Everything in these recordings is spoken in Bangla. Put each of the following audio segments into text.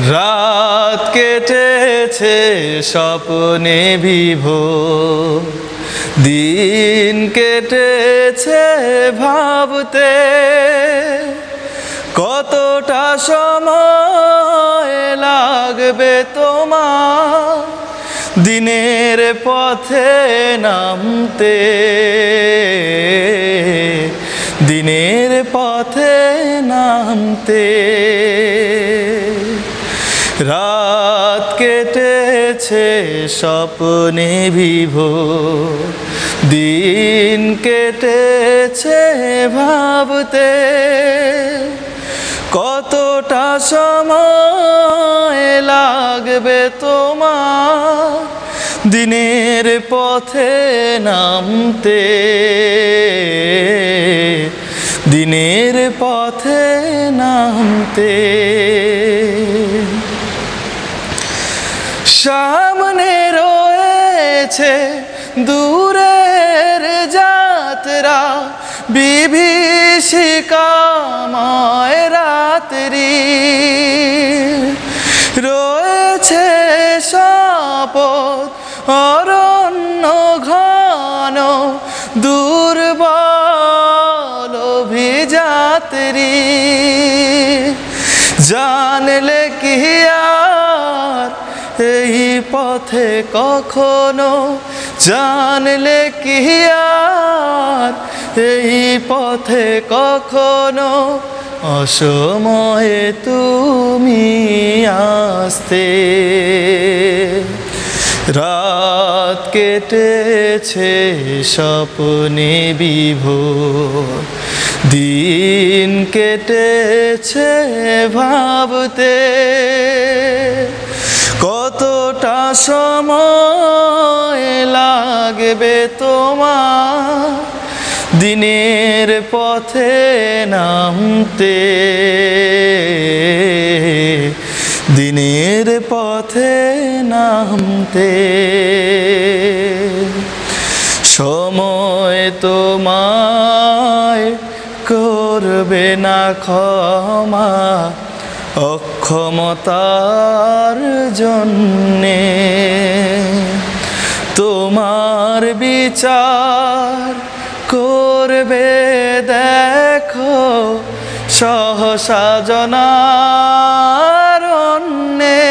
রাত কেটেছে স্বপ্নে বিভোর, দিন কেটেছে ভাবতে কতটা সময় লাগবে তোমার দিনের পথে নামতে, দিনের পথে নামতে। রাত কেটেছে স্বপ্নে বিভোর, দিন কেটেছে ভাবতে কতটা সময় লাগবে তোমার দিনের পথে নামতে, দিনের পথে নামতে। সামনে রয়েছে দূরের যাত্রা, বিভীষিকাময় রাত্রি, রয়েছে শপথ অরণ্য ঘন, দুর্বল অভিযাত্রী। জানলে কি আর এই পথে কখনো, জানলে কি আর এই পথে কখনো অসময়ে তুমি আসতে। রাত কেটেছে স্বপ্নে বিভোর, দিন কেটেছে ভাবতে কতটা সময় লাগবে তোমার দিনের পথে নামতে, দিনের পথে নামতে। সময় তোমায় করবে না ক্ষমা অক্ষমতার জন্যে, তোমার বিচার করবে দেখো সহসা জনারণ্যে।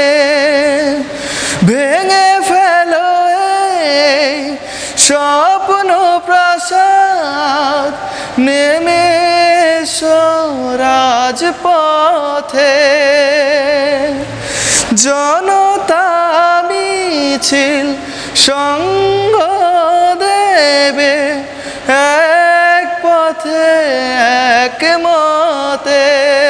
ভেঙে ফেলো এই স্বপ্ন প্রাসাদ, নেমে এসো রাজপথে। জনতা মিছিল সঙ্গ দেবে এক পথে এক মতে।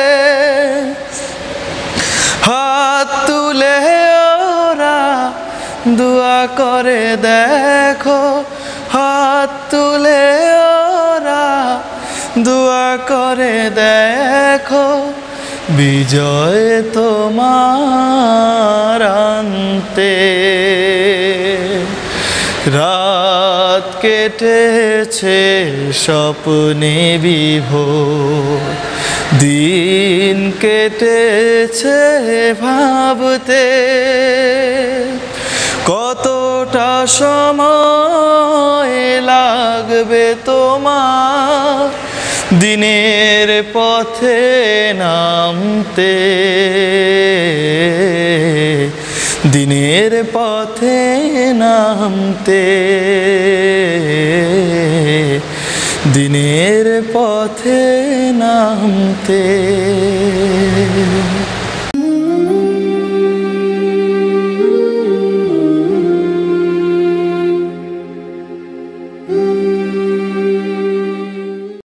হাত তুলে ওরা দোয়া করে দেখো, হাত তুলে ওরা দোয়া করে দেখো বিজয় তোমার আনতে। রাত কেটেছে স্বপ্নে বিভোর, দিন কেটেছে ভাবতে কতটা সময় লাগবে তোমার দিনের পথে নামতে, দিনের পথে নামতে, দিনের পথে নামতে।